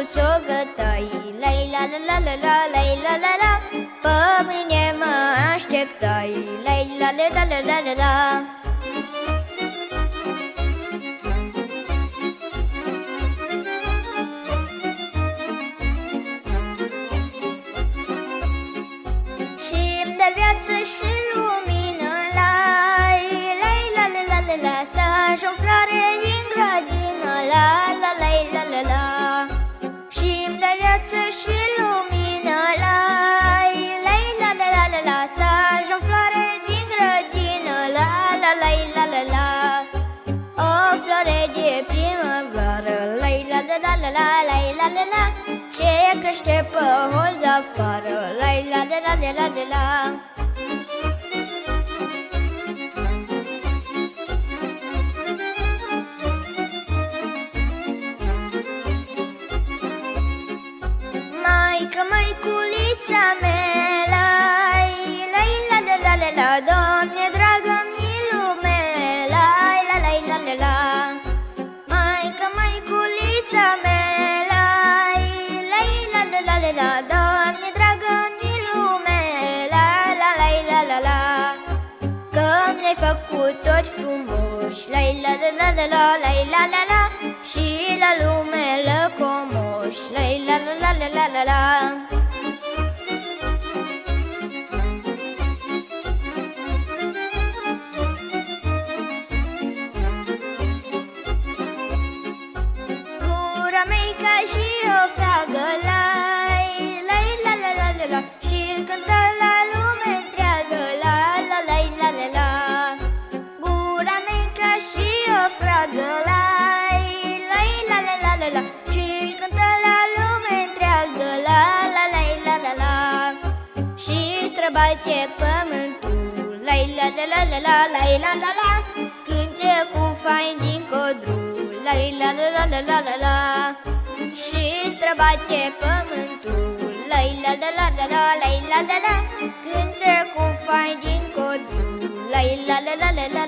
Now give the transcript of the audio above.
țogătai, lai la la la la la, lai la la la. Pe mine mă așteptai, lai la la la la la la. Și-mi dă viață și lumină, lai la la la la la. Să-și o floare din grădină, la la la la la la. Și-mi dă viață și lumină, lai la la la la la. Să-și o floare din grădină, la la la la la la. O floare de primăvară, lai la la la la la, lai la la la. Ce crește pe hol de afară, lai la la la la la la. Maică, măiculița mea, lai la la la la la. Doamne dragă, milume, lai la la la la la. Maică, măiculița mea, lai la la la la la. Doamne dragă, milume, la la la la la la. Că mi-ai făcut tot frumoși, lai la la la la la, lai la la la. Și la lume lăcomoși, lai la la la la la la la. Gura mea ca și o fragă, lai la la la la la. Și cântă la lume întreagă, la la la la la la. Gura mea ca și o fragă, lai la la la la la. Și cântă la lume întreagă, la la la la la la. Și străbate pământul, lai la la la la la, lai la la la. Cânte cu fain din codrul, lai la la la la la la la. Și străbate pământul, lai la la la la la, lai la la la. Cânte cu fain din codrul, lai la la la la la.